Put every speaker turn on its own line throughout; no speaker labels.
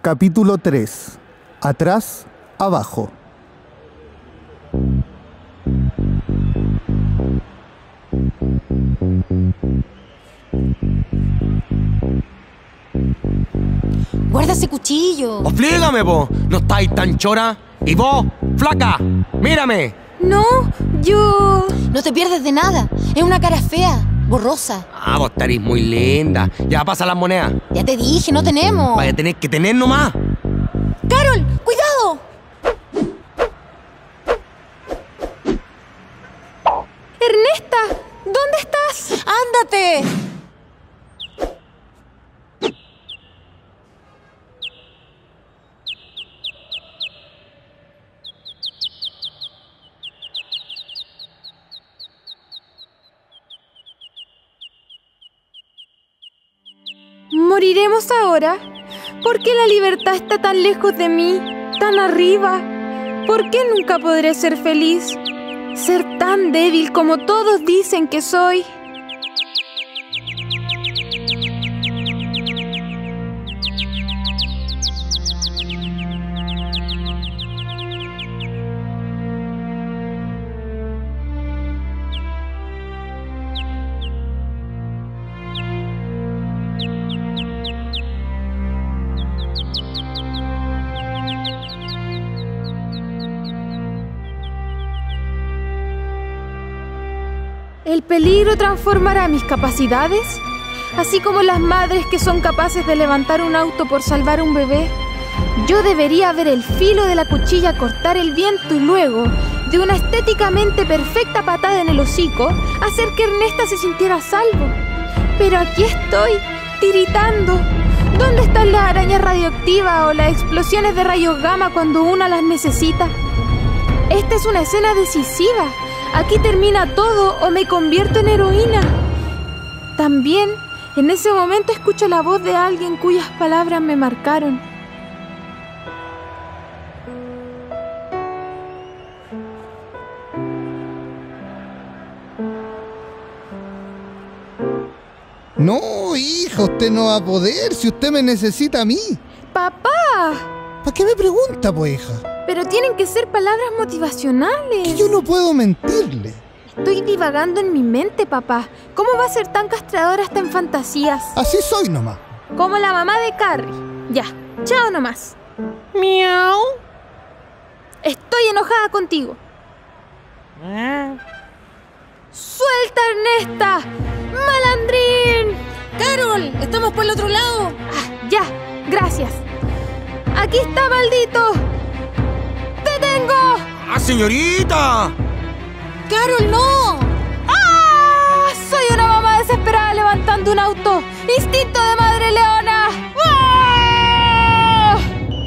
Capítulo 3. Atrás, abajo.
Guarda ese cuchillo.
¡Oflígame, po! ¿No estáis tan chora? ¿Y vos, flaca? ¡Mírame!
No, yo... No te pierdes de nada. Es una cara fea, borrosa.
Ah, vos estaréis muy linda. Ya, pasa las monedas.
Ya te dije, no tenemos.
Vaya a tener que tener nomás.
¡Carol, cuidado!
Ernesta, ¿dónde estás?
¡Ándate!
¿Moriremos ahora? ¿Por qué la libertad está tan lejos de mí, tan arriba? ¿Por qué nunca podré ser feliz? Ser tan débil como todos dicen que soy. ¿El peligro transformará mis capacidades? Así como las madres que son capaces de levantar un auto por salvar a un bebé. Yo debería ver el filo de la cuchilla cortar el viento y luego, de una estéticamente perfecta patada en el hocico, hacer que Ernesta se sintiera a salvo. Pero aquí estoy, tiritando. ¿Dónde están las arañas radioactivas o las explosiones de rayos gamma cuando una las necesita? Esta es una escena decisiva. Aquí termina todo o me convierto en heroína. También, en ese momento escucho la voz de alguien cuyas palabras me marcaron.
No, hija, usted no va a poder si usted me necesita a mí.
¡Papá!
¿Para qué me pregunta, pues, hija?
Pero tienen que ser palabras motivacionales.
Que yo no puedo mentirle.
Estoy divagando en mi mente, papá. ¿Cómo va a ser tan castradora hasta en fantasías?
Así soy nomás.
Como la mamá de Carrie. Ya, chao nomás.
Miau.
Estoy enojada contigo. ¡Suelta, Ernesta! ¡Malandrín!
Carol, estamos por el otro lado.
Ah, ya, gracias. ¡Aquí está, maldito! ¡Te tengo!
¡Ah, señorita!
Carol, no.
¡Ah! Soy una mamá desesperada levantando un auto. ¡Instinto de madre leona! ¡Ah!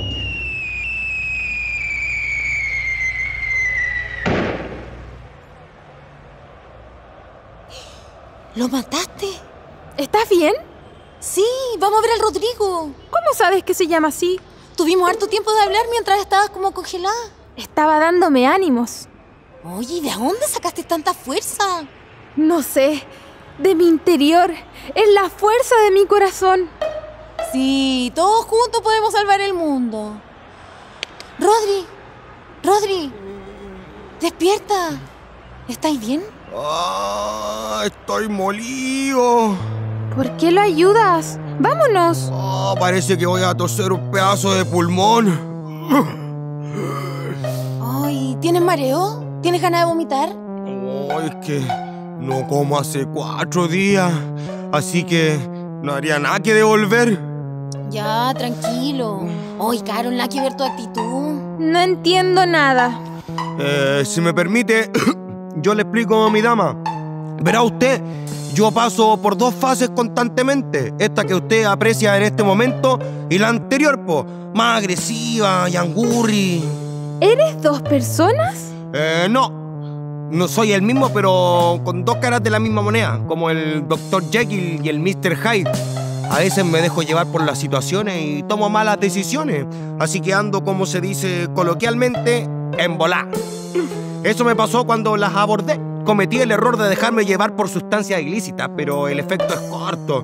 ¿Lo mataste?
¿Estás bien?
Sí, vamos a ver al Rodrigo.
¿Cómo sabes que se llama así?
Tuvimos harto tiempo de hablar mientras estabas como congelada.
Estaba dándome ánimos.
Oye, ¿de dónde sacaste tanta fuerza?
No sé, de mi interior. Es la fuerza de mi corazón.
Sí, todos juntos podemos salvar el mundo. Rodri, despierta. ¿Estáis bien?
¡Ah! Estoy molido.
¿Por qué lo ayudas? ¡Vámonos!
Ah, parece que voy a toser un pedazo de pulmón.
Ay, ¿tienes mareo? ¿Tienes ganas de vomitar?
Ay, es que no como hace 4 días, así que no haría nada que devolver.
Ya, tranquilo. Ay, Carol, nada que ver tu actitud.
No entiendo nada.
Si me permite, yo le explico a mi dama. Verá usted, yo paso por 2 fases constantemente. Esta que usted aprecia en este momento y la anterior, más agresiva y angurri.
¿Eres 2 personas?
No soy el mismo, pero con 2 caras de la misma moneda, como el Dr. Jekyll y el Mr. Hyde. A veces me dejo llevar por las situaciones y tomo malas decisiones, así que ando, como se dice coloquialmente, en volá. Eso me pasó cuando las abordé. Cometí el error de dejarme llevar por sustancias ilícitas, pero el efecto es corto.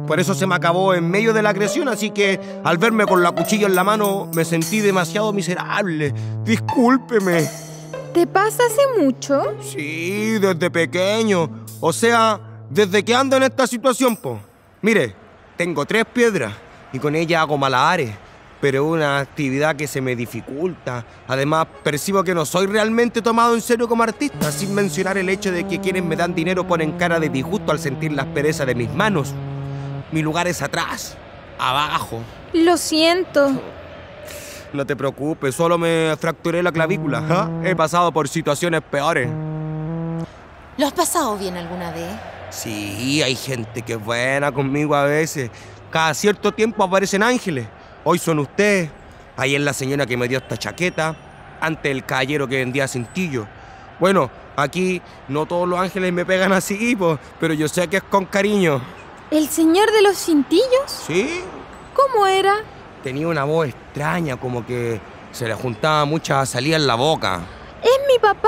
Por eso se me acabó en medio de la agresión, así que al verme con la cuchilla en la mano me sentí demasiado miserable. Discúlpeme.
¿Te pasa hace mucho?
Sí, desde pequeño. O sea, desde que ando en esta situación, po. Mire, tengo 3 piedras y con ellas hago malabares, pero es una actividad que se me dificulta. Además, percibo que no soy realmente tomado en serio como artista, sin mencionar el hecho de que quienes me dan dinero ponen cara de disgusto al sentir la aspereza de mis manos. Mi lugar es atrás, abajo.
Lo siento.
No te preocupes, solo me fracturé la clavícula. ¿Ah? He pasado por situaciones peores.
¿Lo has pasado bien alguna vez?
Sí, hay gente que es buena conmigo a veces. Cada cierto tiempo aparecen ángeles. Hoy son ustedes. Ayer la señora que me dio esta chaqueta. Antes el caballero que vendía cintillos. Bueno, aquí no todos los ángeles me pegan así, pero yo sé que es con cariño.
¿El señor de los cintillos?
¿Sí?
¿Cómo era?
Tenía una voz extraña, como que se le juntaba mucha salida en la boca.
¡Es mi papá!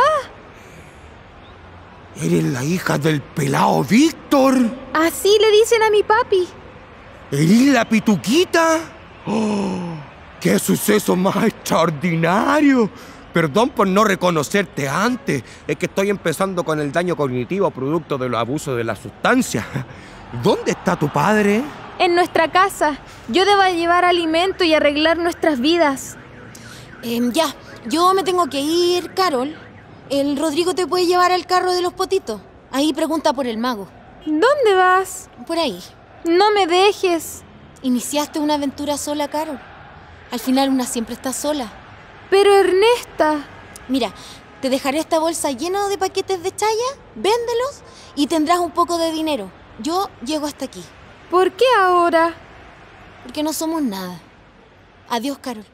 ¿Eres la hija del pelao Víctor?
Así le dicen a mi papi.
¿Eres la pituquita? ¡Oh! ¡Qué suceso más extraordinario! Perdón por no reconocerte antes. Es que estoy empezando con el daño cognitivo producto de los abusos de la sustancia. ¿Dónde está tu padre?
En nuestra casa. Yo debo llevar alimento y arreglar nuestras vidas.
Ya, yo me tengo que ir, Carol. El Rodrigo te puede llevar al carro de los potitos. Ahí pregunta por el mago.
¿Dónde vas?
Por ahí.
No me dejes.
Iniciaste una aventura sola, Carol. Al final una siempre está sola.
Pero Ernesta...
Mira, te dejaré esta bolsa llena de paquetes de chaya, véndelos y tendrás un poco de dinero. Yo llego hasta aquí.
¿Por qué ahora?
Porque no somos nada. Adiós, Carol.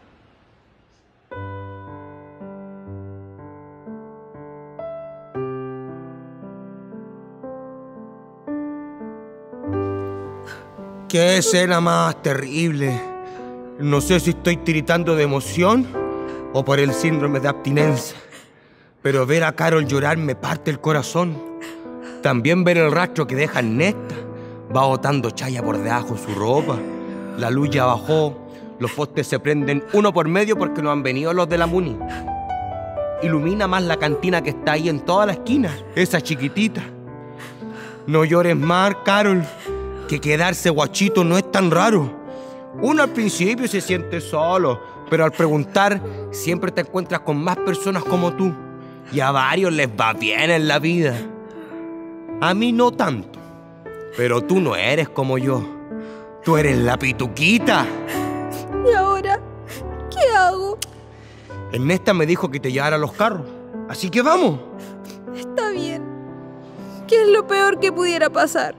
¡Qué escena más terrible! No sé si estoy tiritando de emoción o por el síndrome de abstinencia, pero ver a Carol llorar me parte el corazón. También ver el rastro que deja Ernesta. Va botando chaya por debajo su ropa. La luz ya bajó. Los postes se prenden uno por medio porque no han venido los de la Muni. Ilumina más la cantina que está ahí en toda la esquina, esa chiquitita. No llores más, Carol, que quedarse guachito no es tan raro. Uno al principio se siente solo, pero al preguntar siempre te encuentras con más personas como tú. Y a varios les va bien en la vida. A mí no tanto, pero tú no eres como yo. Tú eres la pituquita.
¿Y ahora qué hago?
Ernesta me dijo que te llevara a los carros, así que vamos.
Está bien. ¿Qué es lo peor que pudiera pasar?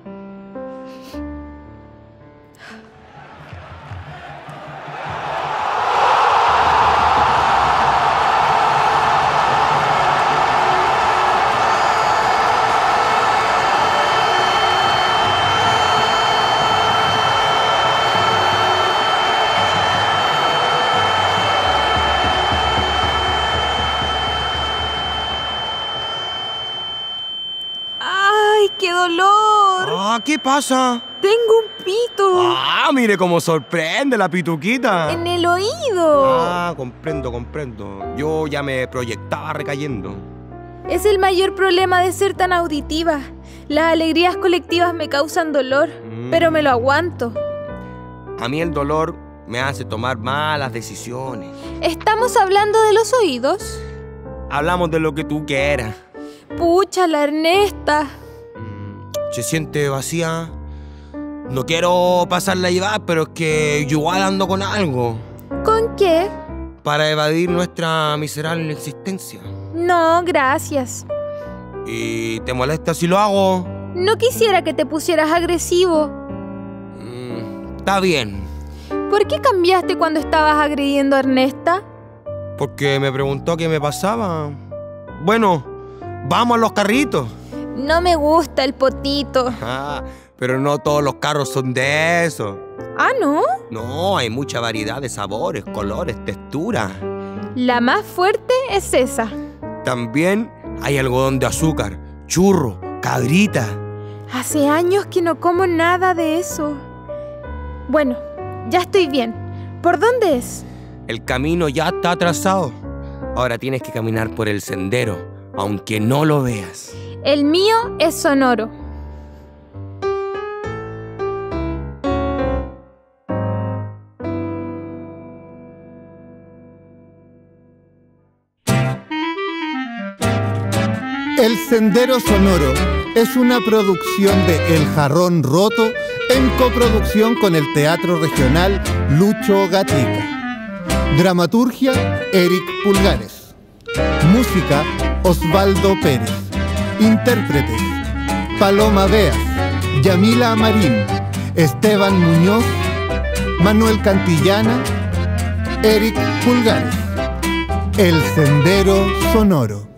¡Qué dolor!
Ah, ¿qué pasa?
Tengo un pito.
Ah, mire cómo sorprende la pituquita.
En el oído.
Ah, comprendo. Yo ya me proyectaba recayendo.
Es el mayor problema de ser tan auditiva. Las alegrías colectivas me causan dolor, pero me lo aguanto.
A mí el dolor me hace tomar malas decisiones.
¿Estamos hablando de los oídos?
Hablamos de lo que tú quieras.
Pucha, la Ernesta.
Se siente vacía. No quiero pasarla a llevar, pero es que yo igual ando con algo.
¿Con qué?
Para evadir nuestra miserable existencia.
No, gracias.
¿Y te molesta si lo hago?
No quisiera que te pusieras agresivo.
Está bien.
¿Por qué cambiaste cuando estabas agrediendo a Ernesta?
Porque me preguntó qué me pasaba. Bueno, vamos a los carritos.
No me gusta el potito.
Ah, pero no todos los carros son de eso.
¿Ah, no?
No, hay mucha variedad de sabores, colores, texturas.
La más fuerte es esa.
También hay algodón de azúcar, churro, cabrita.
Hace años que no como nada de eso. Bueno, ya estoy bien. ¿Por dónde es?
El camino ya está trazado. Ahora tienes que caminar por el sendero, aunque no lo veas.
El mío es sonoro.
El Sendero Sonoro es una producción de El Jarrón Roto en coproducción con el Teatro Regional Lucho Gatica. Dramaturgia, Eric Pulgares. Música, Osvaldo Pérez. Intérpretes, Paloma Beas, Yamila Marín, Esteban Muñoz, Manuel Cantillana, Eric Pulgares. El Sendero Sonoro.